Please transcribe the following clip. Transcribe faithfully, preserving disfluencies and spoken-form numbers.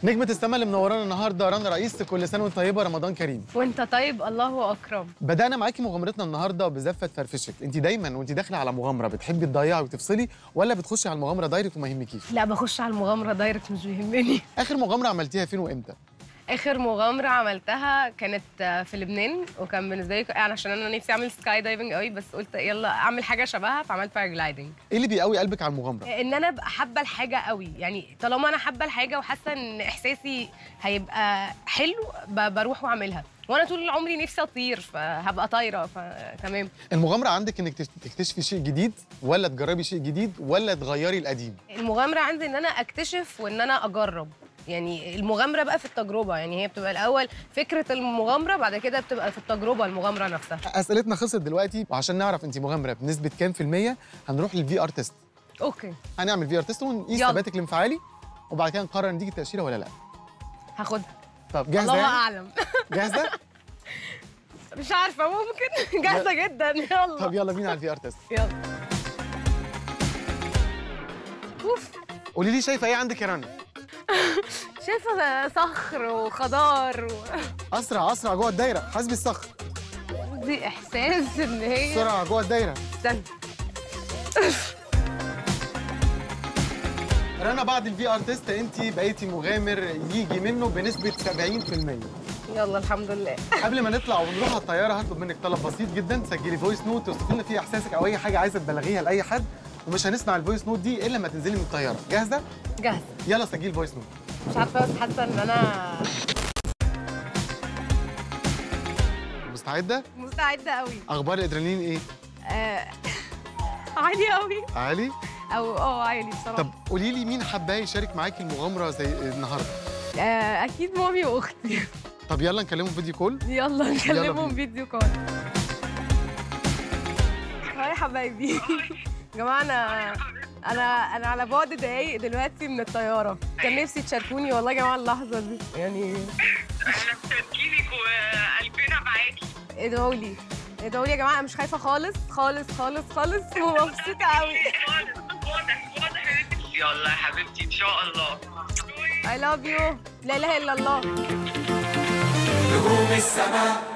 نجمة السما اللي منورانا النهارده رنا رئيس، كل سنة وانت طيبة، رمضان كريم. وانت طيب، الله اكرم. بدأنا معاكي مغامرتنا النهارده بزفة فرفشك، انت دايما وانت داخلة على مغامرة بتحبي تضيعي وتفصلي ولا بتخشي على المغامرة دايركت وما يهمكيش؟ لا، بخش على المغامرة دايركت، مش بيهمني. آخر مغامرة عملتيها فين وامتى؟ اخر مغامرة عملتها كانت في لبنان، وكان بالنسبة لي يعني عشان انا نفسي اعمل سكاي دايفنج قوي، بس قلت يلا اعمل حاجة شبهها فعملت باراجلايدنج. ايه اللي بيقوي قلبك على المغامرة؟ ان انا ابقى حابة الحاجة قوي، يعني طالما انا حابة الحاجة وحاسة ان احساسي هيبقى حلو بروح واعملها، وانا طول عمري نفسي اطير فهبقى طايره فتمام. المغامره عندك انك تكتشفي شيء جديد ولا تجربي شيء جديد ولا تغيري القديم؟ المغامره عندي ان انا اكتشف وان انا اجرب، يعني المغامره بقى في التجربه، يعني هي بتبقى الاول فكره المغامره، بعد كده بتبقى في التجربه المغامره نفسها. اسئلتنا خلصت دلوقتي، وعشان نعرف انت مغامره بنسبه كام في الميه هنروح للفي ار تيست. اوكي، هنعمل في ار تيست ونقيس ثباتك الانفعالي، وبعد كده نقرر نديك التاشيره ولا لا. هاخدها. طب جاهزه؟ الله اعلم. جاهزه؟ مش عارفه، ممكن. جاهزه جدا. يلا. طب يلا بينا على الفي ار تيست. يلا. اوف. قولي لي شايفه ايه عندك يا رنا؟ شايفه صخر وخضار و... اسرع اسرع جوه الدايره، حاسبي الصخر. دي احساس ان هي بسرعه جوه الدايره. استنى. رنا بعد الفي ار تيست انت بقيتي مغامر يجي منه بنسبه سبعين في الميه. يلا الحمد لله. قبل ما نطلع ونروح على الطياره هطلب منك طلب بسيط جدا، تسجلي فويس نوت توصفي لنا فيه احساسك او اي حاجه عايزه تبلغيها لاي حد، ومش هنسمع الفويس نوت دي الا لما تنزلي من الطياره. جاهزه؟ جاهزه. يلا سجلي الفويس نوت. مش عارفه بس حاسه ان انا مستعده؟ مستعده قوي. اخبار الادرينالين ايه؟ آه... عالي قوي. عالي؟ او اه عالي بصراحه. طب قولي لي مين حباه يشارك معاكي المغامره زي النهارده؟ آه... اكيد مامي واختي. طب يلا نكلمهم فيديو كول. يلا نكلمهم فيديو كول. هاي حبايبي. يا جماعه انا انا انا على بعد دقايق دلوقتي من الطياره، كان نفسي تشاركوني والله يا جماعه اللحظه دي، يعني انا مشاركينك وقلبنا معاكي. ادعوا لي ادعوا لي يا جماعه، انا مش خايفه خالص خالص خالص خالص، ومبسوطه قوي. واضح واضح. يلا يا حبيبتي ان شاء الله. I love you. لا اله الا الله. نجوم السماء